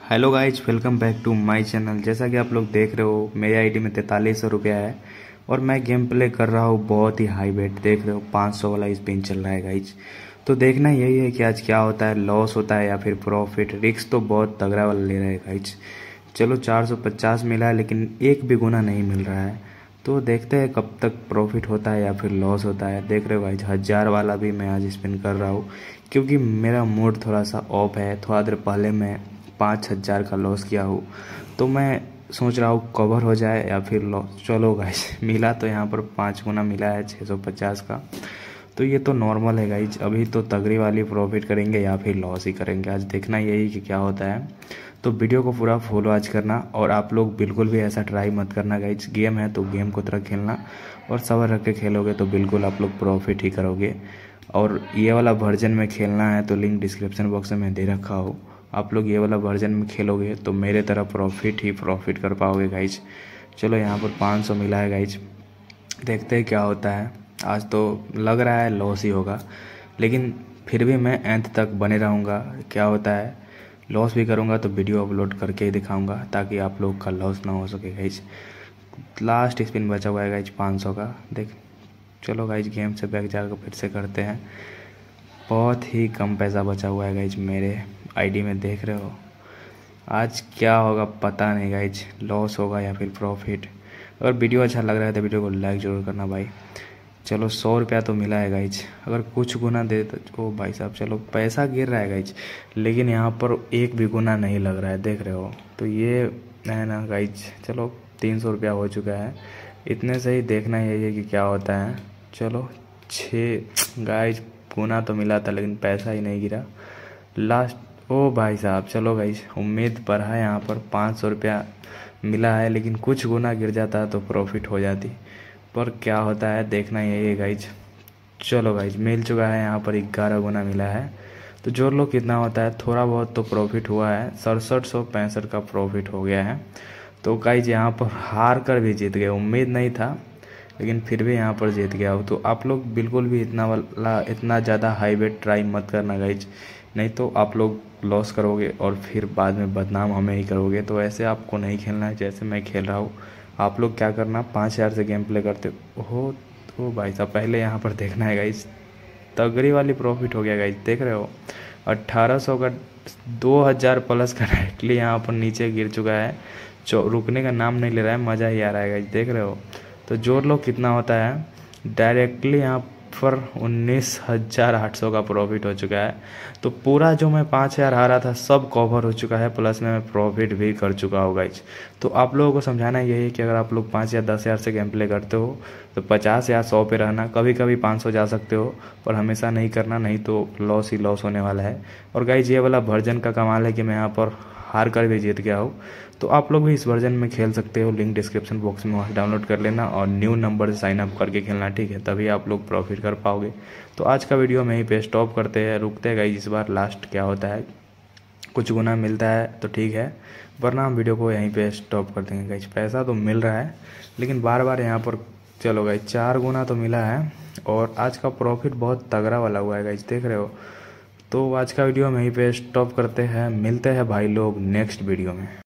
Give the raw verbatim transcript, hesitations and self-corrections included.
Hello guys, welcome back to my channel. जैसा कि आप लोग देख रहे हो मेरे आईडी में तैंतालीस सौ रुपया है और मैं गेम प्ले कर रहा हूँ बहुत ही हाई बेट। देख रहे हो पाँच सौ वाला स्पिन चल रहा है गाइज। तो देखना यही है कि आज क्या होता है, लॉस होता है या फिर प्रॉफिट। रिस्क तो बहुत तगड़ा वाला ले रहे हैं गाइज। चलो चार सौ पचास मिला है लेकिन एक भी गुना नहीं मिल रहा है। तो देखते हैं कब तक प्रॉफिट होता है या फिर लॉस होता है। देख रहे हो गाइज, हज़ार वाला भी मैं आज स्पिन कर रहा हूँ क्योंकि मेरा मूड थोड़ा सा ऑफ है। थोड़ा देर पहले मैं पाँच हज़ार का लॉस किया हूँ तो मैं सोच रहा हूँ कवर हो जाए या फिर लॉस। चलो गाइज, मिला तो यहाँ पर पाँच गुना मिला है छः सौ पचास का। तो ये तो नॉर्मल है गाइज। अभी तो तगड़ी वाली प्रॉफिट करेंगे या फिर लॉस ही करेंगे। आज देखना यही कि क्या होता है। तो वीडियो को पूरा फॉलो आज करना और आप लोग बिल्कुल भी ऐसा ट्राई मत करना गाइज। गेम है तो गेम को तरह खेलना और सबर रख के खेलोगे तो बिल्कुल आप लोग प्रॉफिट ही करोगे। और ये वाला वर्जन में खेलना है तो लिंक डिस्क्रिप्शन बॉक्स में दे रखा हो। आप लोग ये वाला वर्जन में खेलोगे तो मेरे तरह प्रॉफिट ही प्रॉफिट कर पाओगे गाइज। चलो यहाँ पर पाँच सौ मिला है गाइज, देखते हैं क्या होता है। आज तो लग रहा है लॉस ही होगा लेकिन फिर भी मैं अंत तक बने रहूँगा। क्या होता है, लॉस भी करूँगा तो वीडियो अपलोड करके ही दिखाऊँगा ताकि आप लोग का लॉस ना हो सके गाइज। लास्ट स्पिन बचा हुआ है गाइज पाँच सौ का। देख चलो गाइज, गेम से बैक जाकर फिर से करते हैं। बहुत ही कम पैसा बचा हुआ है गाइज मेरे आईडी में। देख रहे हो आज क्या होगा पता नहीं गाइज, लॉस होगा या फिर प्रॉफिट। अगर वीडियो अच्छा लग रहा है तो वीडियो को लाइक ज़रूर करना भाई। चलो सौ रुपया तो मिला है गाइज। अगर कुछ गुना दे तो ओ भाई साहब, चलो पैसा गिर रहा है गाइज लेकिन यहाँ पर एक भी गुना नहीं लग रहा है। देख रहे हो तो ये है ना गाइज। चलो तीन सौ रुपया हो चुका है। इतने से ही देखना यही है कि क्या होता है। चलो छः गाइज गुना तो मिला था लेकिन पैसा ही नहीं गिरा लास्ट। ओ भाई साहब, चलो गाइज उम्मीद पर है। यहाँ पर पाँच सौ रुपया मिला है लेकिन कुछ गुना गिर जाता तो प्रॉफिट हो जाती। पर क्या होता है देखना यही है गाइज। चलो गाइज मिल चुका है, यहाँ पर ग्यारह गुना मिला है। तो जोड़ लो कितना होता है। थोड़ा बहुत तो प्रॉफिट हुआ है, सड़सठ सौ पैंसठ का प्रॉफिट हो गया है। तो गाइज यहाँ पर हार कर भी जीत गए। उम्मीद नहीं था लेकिन फिर भी यहाँ पर जीत गया हो। तो आप लोग बिल्कुल भी इतना वाला इतना ज़्यादा हाई बेट ट्राई मत करना गाइज, नहीं तो आप लोग लॉस करोगे और फिर बाद में बदनाम हमें ही करोगे। तो ऐसे आपको नहीं खेलना है जैसे मैं खेल रहा हूँ। आप लोग क्या करना, पाँच हज़ार से गेम प्ले करते हो तो भाई साहब पहले यहाँ पर देखना है गाइज। तगड़ी वाली प्रॉफिट हो गया गाइज। देख रहे हो अट्ठारह सौ का दो हज़ार प्लस का डायरेक्टली यहाँ पर नीचे गिर चुका है। चो रुकने का नाम नहीं ले रहा है, मज़ा ही आ रहा है गाइज। देख रहे हो तो जोड़ लो कितना होता है। डायरेक्टली यहाँ पर उन्नीस हज़ार आठ सौ का प्रॉफिट हो चुका है। तो पूरा जो मैं पाँच हज़ार हारा था सब कवर हो चुका है, प्लस में मैं प्रॉफिट भी कर चुका हूँ गाइज। तो आप लोगों को समझाना यही है कि अगर आप लोग पाँच या दस हज़ार से गेम प्ले करते हो तो पचास या सौ पे रहना। कभी कभी पाँच सौ जा सकते हो पर हमेशा नहीं करना, नहीं तो लॉस ही लॉस होने वाला है। और गाइज ये वाला वर्जन का कमाल है कि मैं यहाँ पर हार कर भी जीत गया हूँ। तो आप लोग भी इस वर्जन में खेल सकते हो। लिंक डिस्क्रिप्शन बॉक्स में वहाँ डाउनलोड कर लेना और न्यू नंबर से साइन अप करके खेलना, ठीक है? तभी आप लोग प्रॉफिट कर पाओगे। तो आज का वीडियो में यहीं पे स्टॉप करते हैं, रुकते हैं गाइस। इस बार लास्ट क्या होता है, कुछ गुना मिलता है तो ठीक है, वरना हम वीडियो को यहीं पे स्टॉप कर देंगे गाइस। पैसा तो मिल रहा है लेकिन बार बार यहाँ पर चलो गाइस चार गुना तो मिला है और आज का प्रॉफिट बहुत तगड़ा वाला हुआ है गाइस। देख रहे हो तो आज का वीडियो हम यहीं पे स्टॉप करते हैं। मिलते हैं भाई लोग नेक्स्ट वीडियो में।